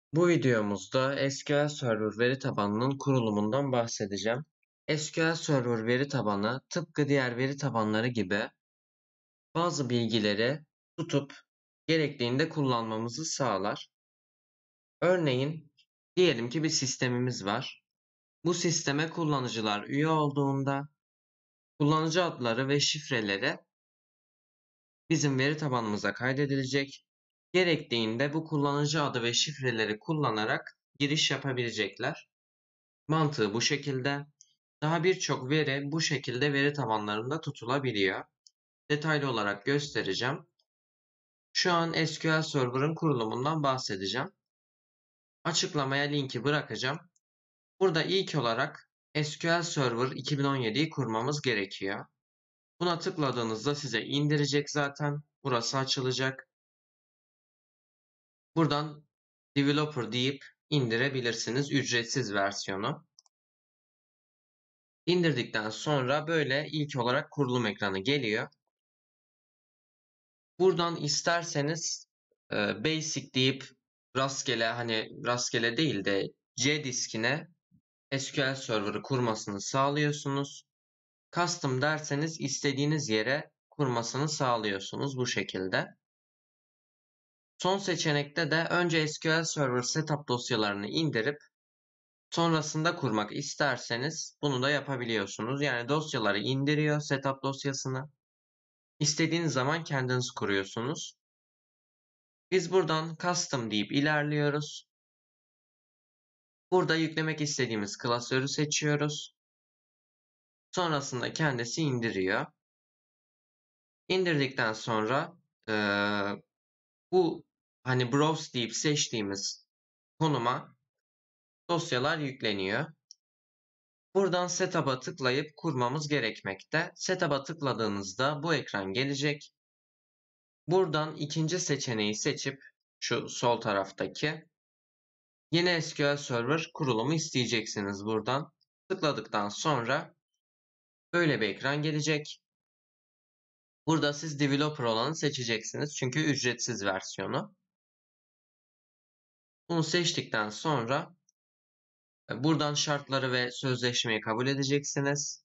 Bu videomuzda SQL Server veri tabanının kurulumundan bahsedeceğim. SQL Server veri tabanı tıpkı diğer veri tabanları gibi bazı bilgileri tutup gerektiğinde kullanmamızı sağlar. Örneğin diyelim ki bir sistemimiz var. Bu sisteme kullanıcılar üye olduğunda kullanıcı adları ve şifreleri bizim veri tabanımıza kaydedilecek. Gerektiğinde bu kullanıcı adı ve şifreleri kullanarak giriş yapabilecekler. Mantığı bu şekilde. Daha birçok veri bu şekilde veri tabanlarında tutulabiliyor. Detaylı olarak göstereceğim. Şu an SQL Server'ın kurulumundan bahsedeceğim. Açıklamaya linki bırakacağım. Burada ilk olarak SQL Server 2017'yi kurmamız gerekiyor. Buna tıkladığınızda size indirecek zaten. Burası açılacak. Buradan Developer deyip indirebilirsiniz ücretsiz versiyonu. İndirdikten sonra böyle ilk olarak kurulum ekranı geliyor. Buradan isterseniz basic deyip rastgele değil de C diskine SQL Server'ı kurmasını sağlıyorsunuz. Custom derseniz istediğiniz yere kurmasını sağlıyorsunuz bu şekilde. Son seçenekte de önce SQL Server setup dosyalarını indirip sonrasında kurmak isterseniz bunu da yapabiliyorsunuz. Yani dosyaları indiriyor, setup dosyasını. İstediğiniz zaman kendiniz kuruyorsunuz. Biz buradan custom deyip ilerliyoruz. Burada yüklemek istediğimiz klasörü seçiyoruz. Sonrasında kendisi indiriyor. İndirdikten sonra bu browse deyip seçtiğimiz konuma dosyalar yükleniyor. Buradan setup'a tıklayıp kurmamız gerekmekte. Setup'a tıkladığınızda bu ekran gelecek. Buradan ikinci seçeneği seçip şu sol taraftaki yeni SQL Server kurulumu isteyeceksiniz buradan. Tıkladıktan sonra böyle bir ekran gelecek. Burada siz developer olanı seçeceksiniz. Çünkü ücretsiz versiyonu. Bunu seçtikten sonra buradan şartları ve sözleşmeyi kabul edeceksiniz.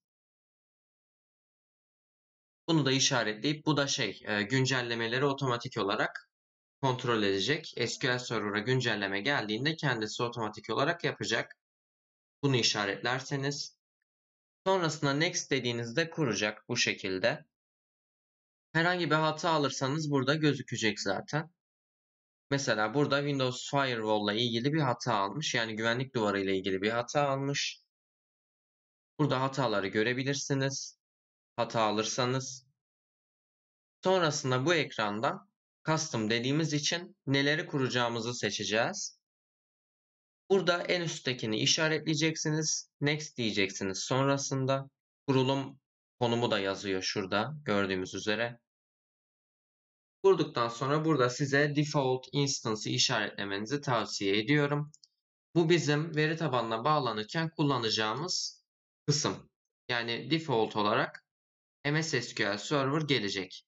Bunu da işaretleyip bu da güncellemeleri otomatik olarak kontrol edecek. SQL Server'a güncelleme geldiğinde kendisi otomatik olarak yapacak. Bunu işaretlerseniz. Sonrasında next dediğinizde kuracak bu şekilde. Herhangi bir hata alırsanız burada gözükecek zaten. Mesela burada Windows Firewall ile ilgili bir hata almış. Yani güvenlik duvarı ile ilgili bir hata almış. Burada hataları görebilirsiniz. Hata alırsanız. Sonrasında bu ekranda Custom dediğimiz için neleri kuracağımızı seçeceğiz. Burada en üsttekini işaretleyeceksiniz. Next diyeceksiniz. Sonrasında kurulum konumu da yazıyor şurada gördüğümüz üzere. Kurduktan sonra burada size Default Instance'ı işaretlemenizi tavsiye ediyorum. Bu bizim veri tabanına bağlanırken kullanacağımız kısım. Yani default olarak MS SQL Server gelecek.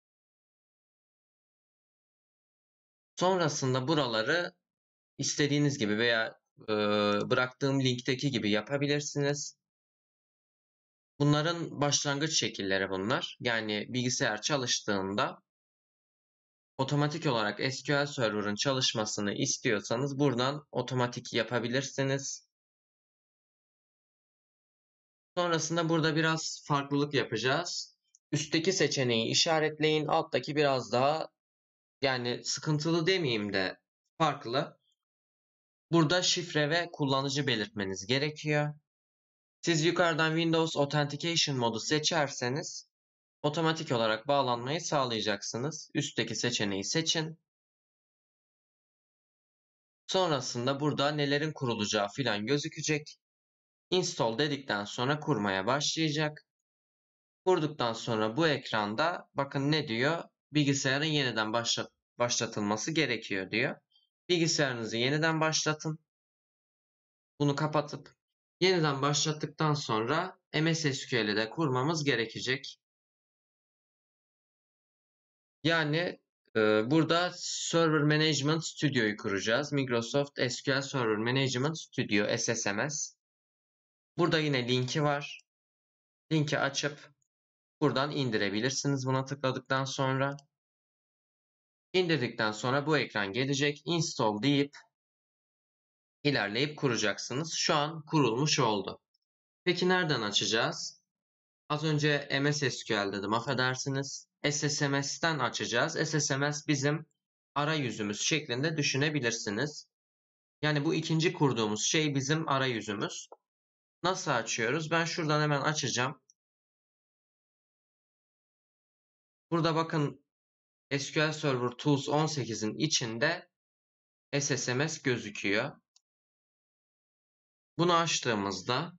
Sonrasında buraları istediğiniz gibi veya bıraktığım linkteki gibi yapabilirsiniz. Bunların başlangıç şekilleri bunlar. Yani bilgisayar çalıştığında otomatik olarak SQL Server'ın çalışmasını istiyorsanız buradan otomatik yapabilirsiniz. Sonrasında burada biraz farklılık yapacağız. Üstteki seçeneği işaretleyin. Alttaki biraz daha yani sıkıntılı demeyeyim de farklı. Burada şifre ve kullanıcı belirtmeniz gerekiyor. Siz yukarıdan Windows Authentication modu seçerseniz otomatik olarak bağlanmayı sağlayacaksınız. Üstteki seçeneği seçin. Sonrasında burada nelerin kurulacağı filan gözükecek. Install dedikten sonra kurmaya başlayacak. Kurduktan sonra bu ekranda bakın ne diyor? Bilgisayarın yeniden başlatılması gerekiyor diyor. Bilgisayarınızı yeniden başlatın. Bunu kapatıp yeniden başlattıktan sonra MS SQL'i de kurmamız gerekecek. Yani Burada Server Management Studio'yu kuracağız. Microsoft SQL Server Management Studio SSMS. Burada yine linki var. Linki açıp buradan indirebilirsiniz buna tıkladıktan sonra. İndirdikten sonra bu ekran gelecek. Install deyip ilerleyip kuracaksınız. Şu an kurulmuş oldu. Peki nereden açacağız? Az önce MS SQL dedim, affedersiniz. SSMS'ten açacağız. SSMS bizim arayüzümüz şeklinde düşünebilirsiniz. Yani bu ikinci kurduğumuz şey bizim arayüzümüz. Nasıl açıyoruz? Ben şuradan hemen açacağım. Burada bakın SQL Server Tools 18'in içinde SSMS gözüküyor. Bunu açtığımızda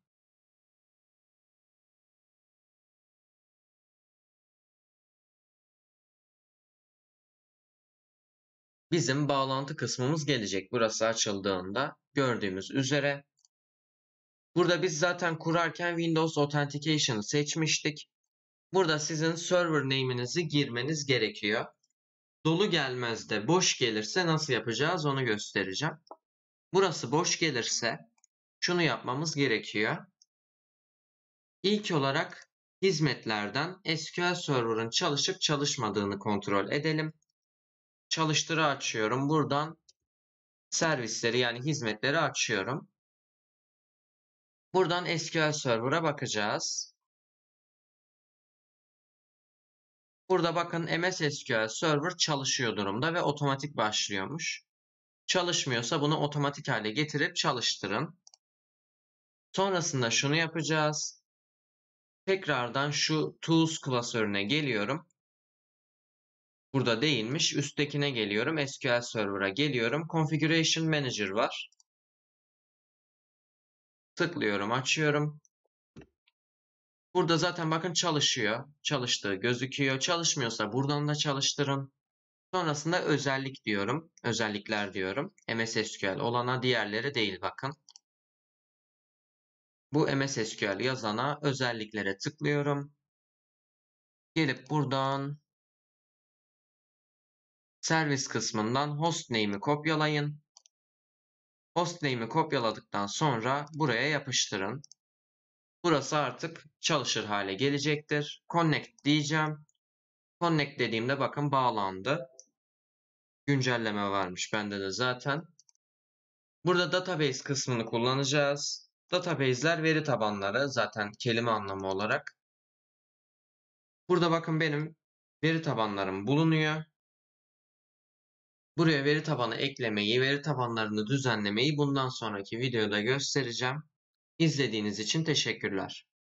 bizim bağlantı kısmımız gelecek. Burası açıldığında gördüğümüz üzere. Burada biz zaten kurarken Windows Authentication'ı seçmiştik. Burada sizin server name'inizi girmeniz gerekiyor. Dolu gelmez de boş gelirse nasıl yapacağız onu göstereceğim. Burası boş gelirse şunu yapmamız gerekiyor. İlk olarak hizmetlerden SQL Server'ın çalışıp çalışmadığını kontrol edelim. Çalıştırı açıyorum. Buradan servisleri yani hizmetleri açıyorum. Buradan SQL Server'a bakacağız. Burada bakın MS SQL Server çalışıyor durumda ve otomatik başlıyormuş. Çalışmıyorsa bunu otomatik hale getirip çalıştırın. Sonrasında şunu yapacağız. Tekrardan şu Tools klasörüne geliyorum. Burada değilmiş. Üsttekine geliyorum. SQL Server'a geliyorum. Configuration Manager var. Tıklıyorum, açıyorum. Burada zaten bakın çalışıyor. Çalıştığı gözüküyor. Çalışmıyorsa buradan da çalıştırın. Sonrasında özellik diyorum. Özellikler diyorum. MS SQL olana, diğerleri değil bakın. Bu MS SQL yazana özelliklere tıklıyorum. Gelip buradan servis kısmından hostname'i kopyalayın. Hostname'i kopyaladıktan sonra buraya yapıştırın. Burası artık çalışır hale gelecektir. Connect diyeceğim. Connect dediğimde bakın bağlandı. Güncelleme varmış bende de zaten. Burada database kısmını kullanacağız. Database'ler veri tabanları zaten kelime anlamı olarak. Burada bakın benim veri tabanlarım bulunuyor. Buraya veri tabanı eklemeyi, veri tabanlarını düzenlemeyi bundan sonraki videoda göstereceğim. İzlediğiniz için teşekkürler.